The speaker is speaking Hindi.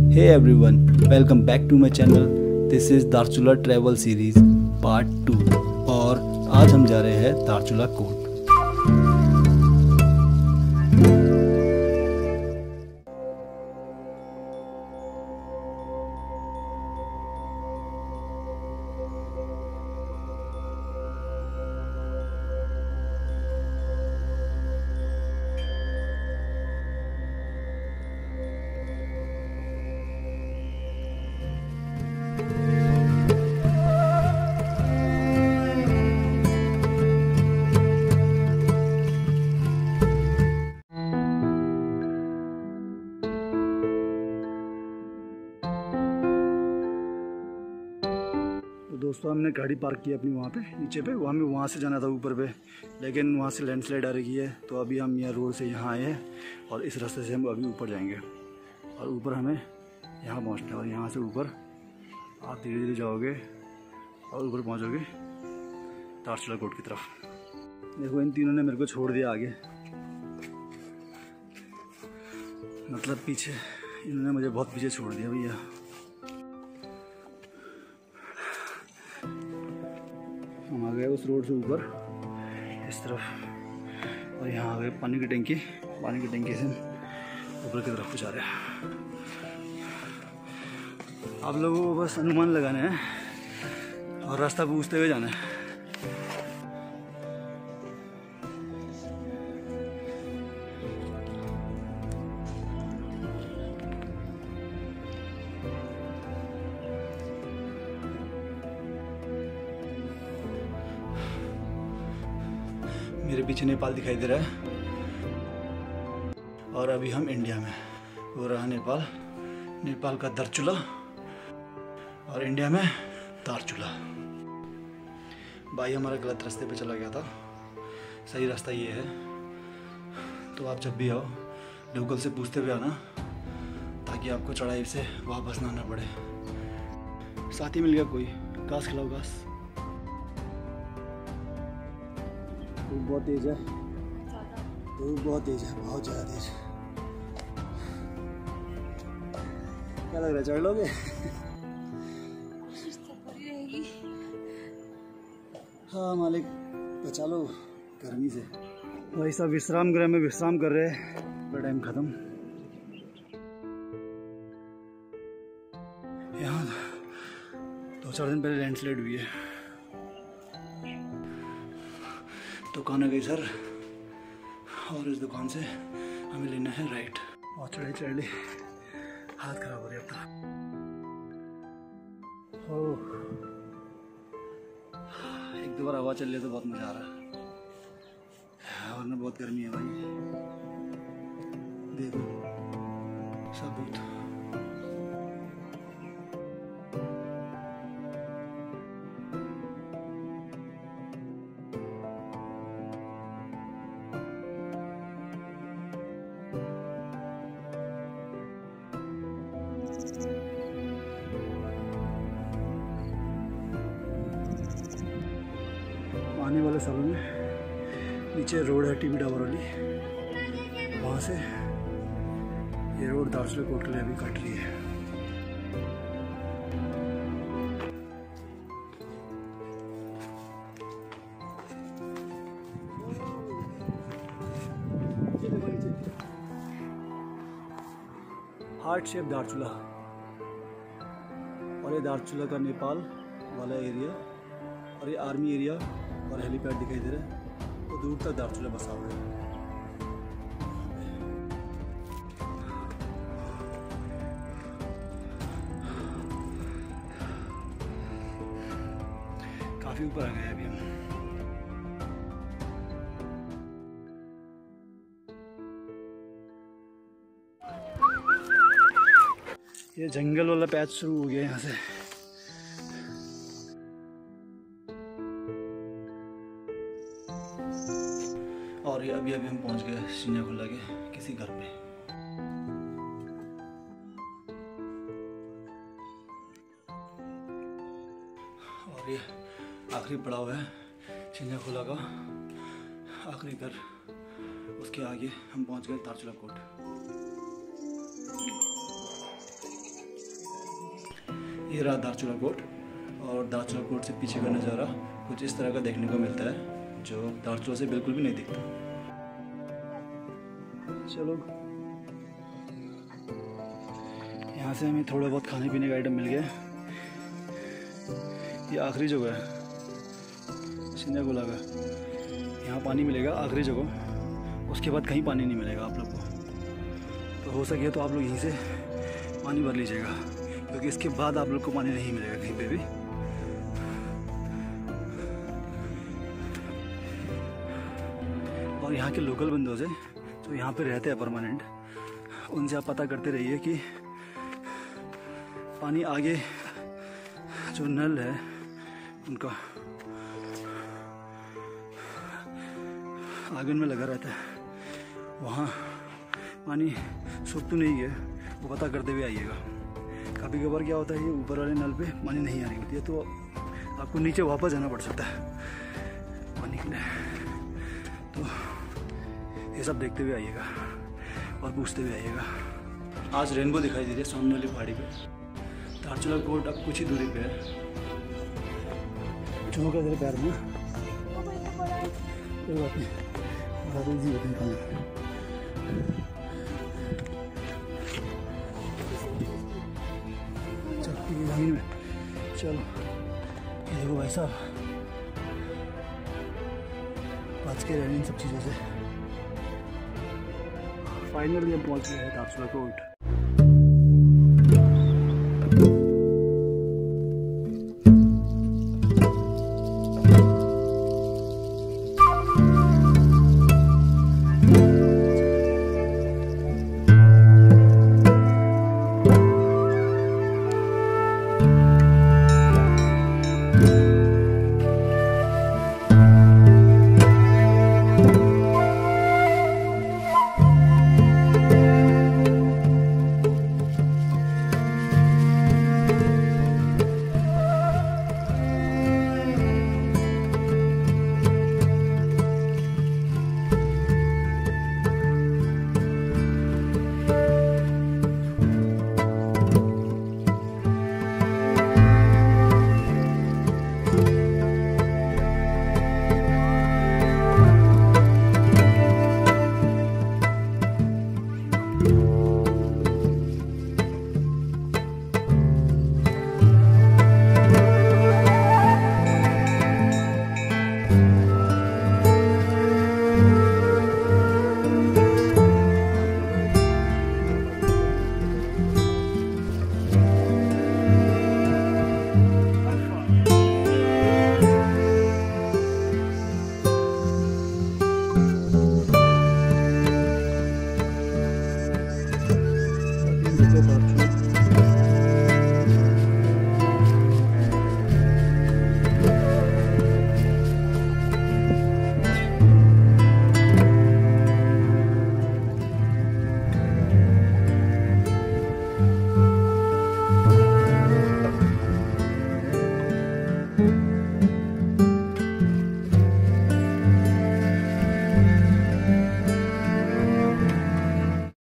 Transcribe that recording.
Hey everyone, welcome back to my channel. This is Darchula travel series part 2 और आज हम जा रहे हैं दारचूला कोट। दोस्तों हमने गाड़ी पार्क की अपनी वहाँ पे नीचे पे, हमें वहाँ से जाना था ऊपर पे, लेकिन वहाँ से लैंडस्लाइड आ रही है। तो अभी हम यहाँ रोड से यहाँ आए हैं और इस रास्ते से हम अभी ऊपर जाएंगे और ऊपर हमें यहाँ पहुँचना है। और यहाँ से ऊपर आप धीरे धीरे जाओगे और ऊपर पहुँचोगे दारचूला कोट की तरफ। देखो इन तीनों ने मेरे को छोड़ दिया आगे, मतलब पीछे, इन्होंने मुझे बहुत पीछे छोड़ दिया भैया। हम आ गए उस रोड से ऊपर इस तरफ और यहाँ आ गए पानी की टंकी से ऊपर की तरफ जा रहे हैं। आप लोगों को बस अनुमान लगाना है और रास्ता पूछते हुए जाना है। मेरे पीछे नेपाल दिखाई दे रहा है और अभी हम इंडिया में, वो रहा नेपाल का दारचूला और इंडिया में दारचूला। भाई हमारा गलत रास्ते पे चला गया था, सही रास्ता ये है। तो आप जब भी आओ लोकल से पूछते हुए आना ताकि आपको चढ़ाई से वापस ना आना पड़े। साथी मिल गया कोई, घास खिलाओ घास। धूप बहुत तेज है, धूप बहुत तेज है, बहुत ज़्यादा तेज। क्या लग रहा है, चढ़ लोगे? हाँ मालिक बचा लो गर्मी से। भाई साहब विश्राम गृह में विश्राम कर रहे हैं, पर टाइम ख़त्म। यहाँ 2-4 दिन पहले लैंडस्लाइड हुई है। दुकान है गई सर और इस दुकान से हमें लेना है राइट। और चढ़ ले हाथ खराब हो रहा है अपना। एक दो बार हवा चल रही तो बहुत मजा आ रहा है, वरना बहुत गर्मी है भाई। देखो सबूत। आने वाले सालों में नीचे रोड है टीवी टावर वाली, वहाँ से ये रोड दारचूला कोट के लिए अभी कट रही है। हार्ट शेप दारचूला, और ये दारचूला का नेपाल वाला एरिया और ये आर्मी एरिया और हेलीपैड दिखाई दे रहा है। तो दूर तक दारचूला बसा हुआ है। काफी ऊपर आ गए अभी हम। ये जंगल वाला पैच शुरू हो गया यहाँ से। और ये अभी हम पहुंच गए सिंजाखुला के किसी घर पे। और ये आखिरी पड़ाव है सिंजाखुला का, आखिरी घर। उसके आगे हम पहुंच गए दारचूला कोट। ये रहा धारचूला कोट, और धारचूला कोट से पीछे का नज़ारा कुछ इस तरह का देखने को मिलता है जो धारचूला से बिल्कुल भी नहीं दिखता। चलो, यहाँ से हमें थोड़ा बहुत खाने पीने का आइटम मिल गया। ये आखिरी जगह है सिंजागोला का, यहाँ पानी मिलेगा आखिरी जगह, उसके बाद कहीं पानी नहीं मिलेगा आप लोग को। तो हो सके तो आप लोग यहीं से पानी भर लीजिएगा, क्योंकि इसके बाद आप लोग को पानी नहीं मिलेगा कहीं पे भी। और यहाँ के लोकल बंदों से जो यहाँ पे रहते हैं परमानेंट, उनसे आप पता करते रहिए कि पानी आगे जो नल है उनका आंगन में लगा रहता है, वहाँ पानी सूख तो नहीं है वो पता करते हुए आइएगा। कभी कभार क्या होता है, ये ऊपर वाले नल पे पानी नहीं आ रही होती है, तो आपको नीचे वापस जाना पड़ सकता है पानी के लिए। तो ये सब देखते हुए आइएगा और पूछते हुए आइएगा। आज रेनबो दिखाई दे रही है सामने वाली पहाड़ी पे। धारचूला कोट अब कुछ ही दूरी पे है। चुनों का तेरे पैर में कोई बात नहीं, ज़्यादा ईजी होते हैं खाना। ज़मीन में चलो, ये देखो भाई साहब, बच के रहने इन सब चीज़ों से। फाइनली हम पहुंच गए हैं धारचूला कोट।